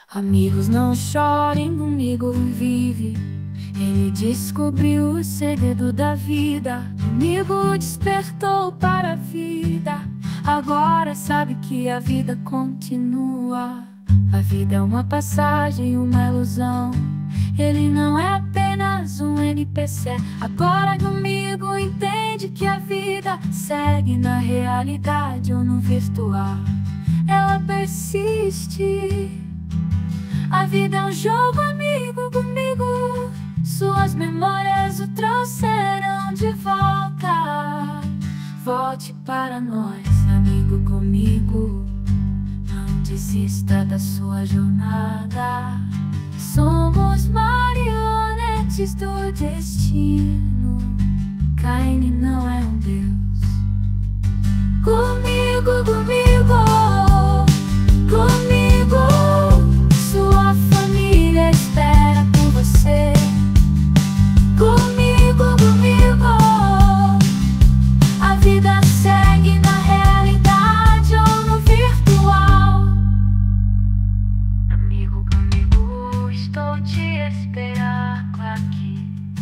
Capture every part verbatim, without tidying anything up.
Amigos, não chorem comigo, vive. Ele descobriu o segredo da vida. Comigo despertou para a vida. Agora sabe que a vida continua. A vida é uma passagem, uma ilusão. Ele não é apenas um N P C. Agora comigo entende que a vida segue na realidade ou no virtual. Ela persiste. A vida é um jogo, amigo, comigo. Suas memórias o trouxeram de volta. Volte para nós, amigo, comigo. Não desista da sua jornada. Somos marionetes do destino. Caine não é um deus. Comigo, comigo, comigo. Sua família espera por você. Comigo, comigo. A vida segue na realidade ou no virtual. Amigo, comigo, estou te esperando aqui.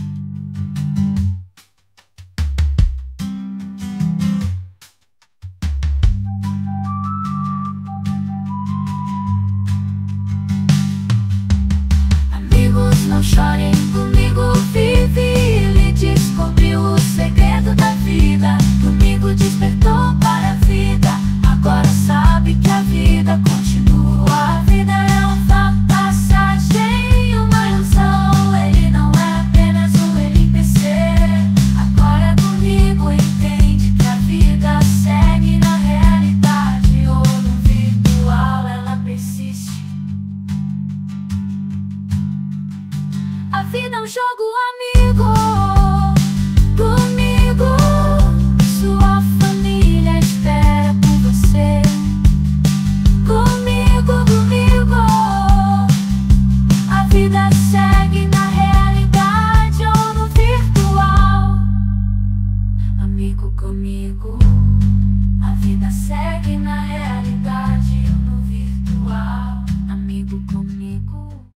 Não chorem comigo, vive. Ele descobriu o segredo da vida. Comigo despertou para a vida. Agora sabe que a vida continua. A vida é uma passagem, uma ilusão. Ele não é apenas um N P C. Agora comigo entende que a vida segue na realidade ou no virtual. Ela persiste. A vida é um jogo, amigo. Comigo, sua família espera por você. Comigo, comigo. A vida segue na realidade ou no virtual. Amigo, comigo. A vida segue na realidade ou no virtual. Amigo, comigo.